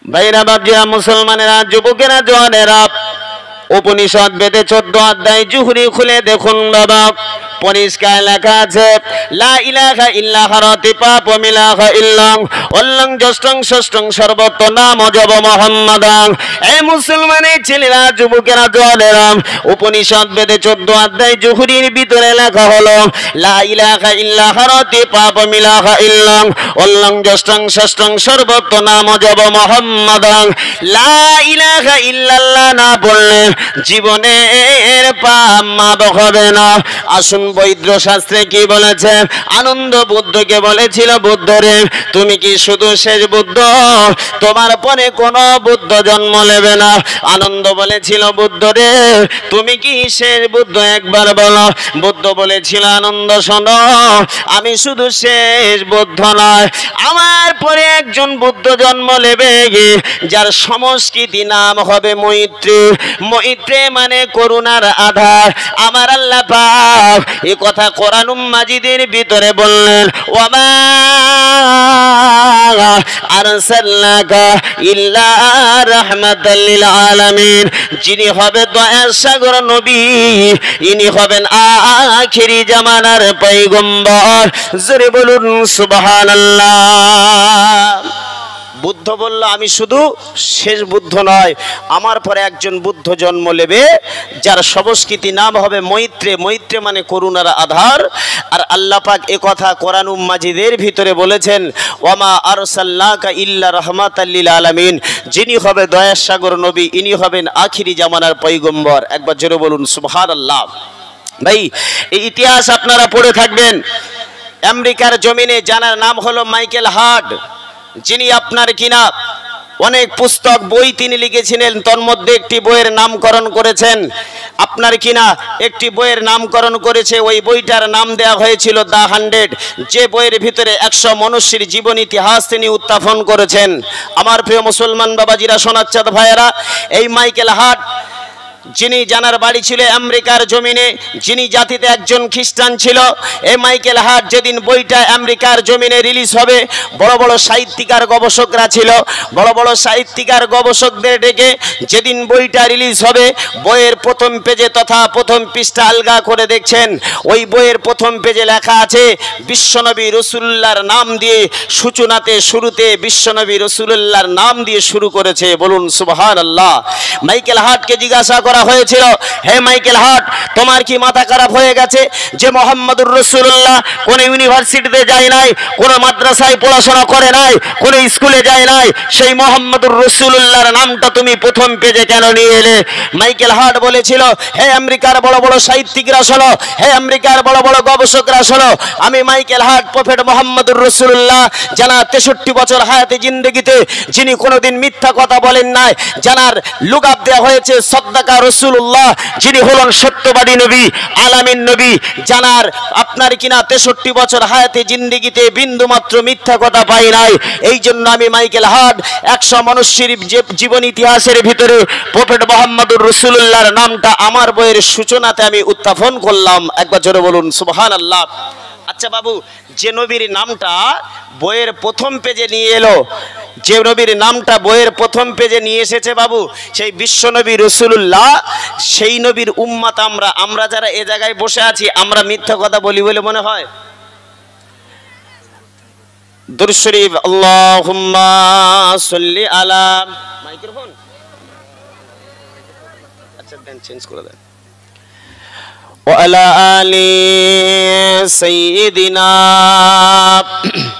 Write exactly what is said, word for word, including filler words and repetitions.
ভাইরা বাপজিরা মুসলমানেরা যুবকেরা জওয়ানেরা উপনিষদ বেদে চোদ্দ অধ্যায় জুহরি খুলে দেখুন বাবা পরিষ্কার লেখা আছে লা ইলাহা ইল্লাল্লাহ রাতি পাপ মিলাহা ইল্লাং অল্লং জষ্টং ষষ্ঠং সর্বত নাম জব মুহাম্মাদান। এই মুসলমানের ছেলেরা যুবকেরা জওয়ানেরা উপনিষদ বেদে চোদ্দ অধ্যায় জুহরির ভিতরে লেখা হলো লা ইলাহা ইল্লাল্লাহ রাতি পাপ মিলাহা ইল্লাং অল্লং জষ্টং ষষ্ঠং সর্বত নাম জব মুহাম্মাদান। লা ইলাহা ইল্লাল্লাহ না বললে জীবনের পাপ মাপ হবে না। আসুন বৈদ্য শাস্ত্রে কি বলেছে? আনন্দ বুদ্ধকে বলেছিল, বুদ্ধ রে তুমি কি শুধু শেষ বুদ্ধ, তোমার পরে কোনো বুদ্ধ জন্ম নেবে না? আনন্দ বলেছিল, বুদ্ধ রে তুমি কি শেষ বুদ্ধ, একবার বলো। বুদ্ধ বলেছিল, আনন্দ শোনো আমি শুধু শেষ বুদ্ধ নয়, আমার পরে একজন বুদ্ধ জন্ম নেবে যার সংস্কৃতি নাম হবে মৈত্রী। মৈত্রী মানে করুণার আধার। আমার আল্লাহ পাক এ কথা কোরআন মাজিদের ভিতরে বললেন, ওয়ামা আরসালনাকা ইল্লা রাহমাতাল লিল আলামিন। যিনি হবে দয়ার সাগর নবী, ইনি হবেন আখিরি জামানার পয়গম্বর। জোরে বলুন সুবহানাল্লাহ। বুদ্ধ বলল, আমি শুধু শেষ বুদ্ধ নয়, আমার পরে একজন বুদ্ধ জন্ম নেবে যার সংস্কৃতি নাম হবে মৈত্রে। মৈত্রে মানে করুণার আধার। আর আল্লাহ পাক এ কথা কোরআন মাজিদের ভিতরে বলেছেন, ওয়ামা আরসালনাকা ইল্লা রাহমাতাল লিল আলামিন। যিনি হবে দয়ার সাগর নবী, ইনি হবেন আখিরি জামানার পয়গম্বর। একবার জোরে বলুন সুবহানাল্লাহ। ভাই এই ইতিহাস আপনারা পড়ে থাকবেন। আমেরিকার জমিনে জানার নাম হলো মাইকেল হার্ট, যিনি আপনার কিনা অনেক পুস্তক বই তিনি লিখেছিলেন। তোর মধ্যে একটি বইয়ের নামকরণ করেছেন আপনার কিনা একটি বইয়ের নামকরণ করেছে, ওই বইটার নাম দেওয়া হয়েছিল দ্য হান্ড্রেড, যে বইয়ের ভিতরে একশো মনুষ্যের জীবন ইতিহাস তিনি উত্থাপন করেছেন। আমার প্রিয় মুসলমান বাবাজিরা, সোনাচ্চাঁদ ভাইয়েরা, এই মাইকেল হার্ট যিনি জানার বাড়ি ছিল আমেরিকার জমিনে, যিনি জাতিতে একজন খ্রিস্টান ছিল, এই মাইকেল হার্ট যেদিন বইটা আমেরিকার জমিনে রিলিজ হবে, বড় বড় সাহিত্যিকার গবেষকরা ছিল, বড় বড় সাহিত্যিকার গবেষকদের ডেকে যেদিন বইটা রিলিজ হবে, বইয়ের প্রথম পেজে তথা প্রথম পৃষ্ঠা আলগা করে দেখছেন, ওই বইয়ের প্রথম পেজে লেখা আছে বিশ্বনবী রসুল্লাহর নাম দিয়ে সূচনাতে শুরুতে বিশ্বনবী রসুল্লাহর নাম দিয়ে শুরু করেছে। বলুন সুবহানাল্লাহ। মাইকেল হার্টকে জিজ্ঞাসা করা হয়েছিল, হে মাইকেল হার্ট, তোমার কি মাথা খারাপ হয়ে গেছে যে মোহাম্মদুর রাসূলুল্লাহ কোন ইউনিভার্সিটিতে যায় নাই, কোন মাদ্রাসায় পড়াশোনা করে নাই, কোন স্কুলে যায় নাই, সেই মোহাম্মদুর রাসূলুল্লাহর নামটা তুমি প্রথম পেজে কেন নিয়ে এলে? মাইকেল হার্ট বলেছিল, হে আমেরিকার বড় বড় সাহিত্যিকরা শোনো, হে আমেরিকার বড় বড় গবেষকরা শোনো, আমি মাইকেল হার্ট প্রফেট মোহাম্মদুর রাসূলুল্লাহ জানা তেষট্টি বছর হায়াতে জিন্দেগিতে যিনি কোনোদিন মিথ্যা কথা বলেন নাই, জানার লুকাব দেওয়া হয়েছে সদ্দাকা রাসূলুল্লাহ, যিনি হলেন সত্যবাদী নবী, আলামিন নবী, জানার আপনার কিনা তেষট্টি বছর হায়াতে জিন্দেগিতে বিন্দু মাত্র মিথ্যা কথা পাই নাই। এই জন্য আমি মাইকেল হার্ট একশো মনুষ্যের জীবন ইতিহাসের ভিতরে প্রফেট মোহাম্মদুর রাসূলুল্লাহর নামটা আমার বইয়ের সূচনাতে আমি উত্থাপন করলাম। একবার জোরে বলুন সুবহানাল্লাহ। আচ্ছা বাবু, যে নবীর নামটা বইয়ের প্রথম পেজে নিয়ে এলো, যে নবীর নামটা বইয়ের প্রথম পেজে নিয়ে এসেছে বাবু, সেই বিশ্বনবী রাসূলুল্লাহ, সেই নবীর উম্মত আমরা। আমরা যারা এ জায়গায় বসে আছি, আমরা মিথ্যা কথা বলি বলে মনে হয়? দুরূদ শরীফ, আল্লাহুম্মা সাল্লি আলা, মাইক্রোফোন আচ্ছা দেন, চেঞ্জ করে দেন, ওয়া আলা আলি সাইয়্যিদিনা